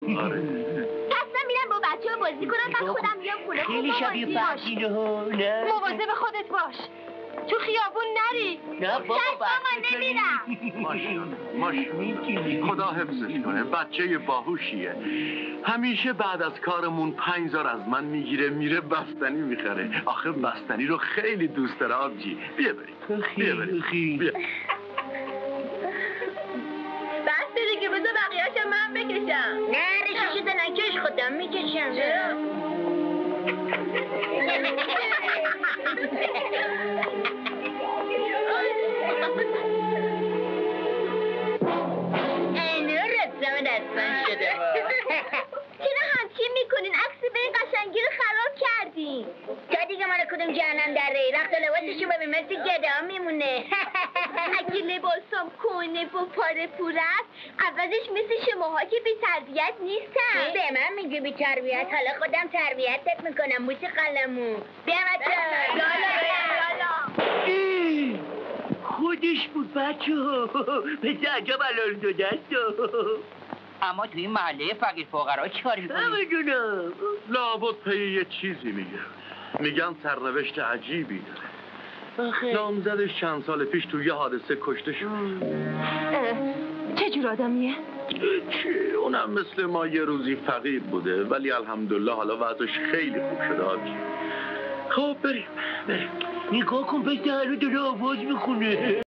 آره. پس من میرم با بچه ها بازی کنم بعد خودم میام خونه. خیلی شبیه فردینه ها. نه مواظب خودت باش، تو خیابون نری. نه بابا من نمیرم. ماشاءالله خدا حفظش کنه، بچه باهوشیه. همیشه بعد از کارمون 5000 از من میگیره میره بستنی میخره. آخه بستنی رو خیلی دوست داره آبجی. بیا بریم. بیا. بس دیگه بذار بقیه‌اشو من بکشم. نه ریششو نکش، خودم میکشم. اینو رسم دستان شده چرا همچین میکنین؟ عکس به این قشنگی رو خراب کردین. تا دیگه مال کدوم جهنم دره؟ رخت لباسشو ببین مثل گدا میمونه. اگه لباسام کنه و پاره پوره است عوضش مثل شماها که بی تربیت نیستم. به من میگه بی تربیت، حالا خودم تربیتت میکنم. موش قلمو بیا بچه. خودش بود بچه ها. مثل عجب علال داده است. اما توی این محله فقیر فقرا چی کاری میکنی؟ نمیدونم، لابد پی یه چیزی میگن سرنوشت عجیبی داره. نامزدش چند سال پیش توی یه حادثه کشته شد. چه جور آدمیه؟ چی؟ اونم مثل ما یه روزی فقیر بوده ولی الحمدلله حالا وضعش خیلی خوب شده آبجی. خب بریم. نگاه کن پس هنو داره آواز میخونه.